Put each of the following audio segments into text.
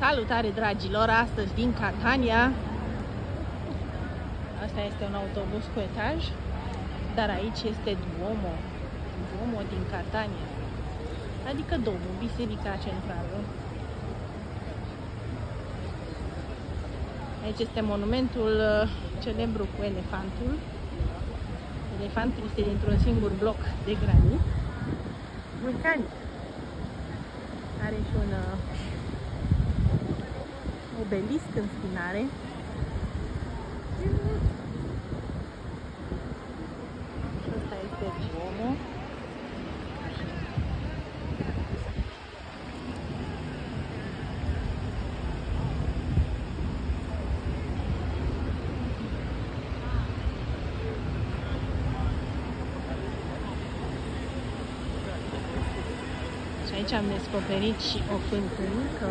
Salutare, dragilor! Astăzi din Catania. Asta este un autobuz cu etaj, dar aici este Duomo. Duomo din Catania. Adică Domul, Biserica Centrală. Aici este monumentul celebru cu elefantul. Elefantul este dintr-un singur bloc de granit vulcanic. Are și un obelisc în spinare. Și ăsta este Duomo. Și aici am descoperit și o fântânică.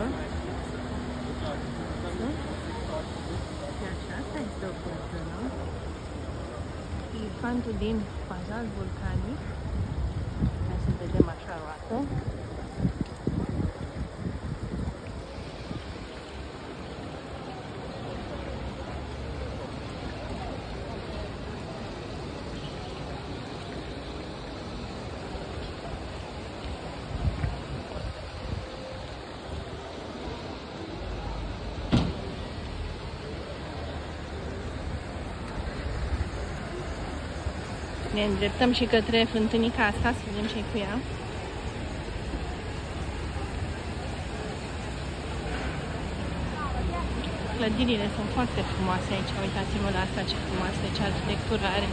Asta este o fântână. Elefantul din bazalt vulcanic. Hai să vedem așa arată. Ne îndreptăm și către fântânica asta, să vedem ce-i cu ea. Clădirile sunt foarte frumoase aici. Uitați-vă la asta, ce frumoasă, ce arhitectură are.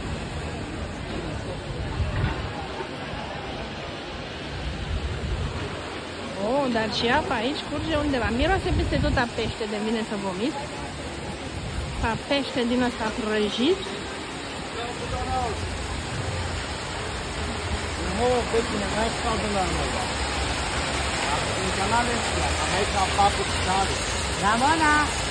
Oh, dar și apa aici curge undeva. Miroase peste tot a pește, de vine să vomit. A pește din ăsta prăjit. Bine, mai stau de la noi. În canale, mai stau 4 stare. La mâna!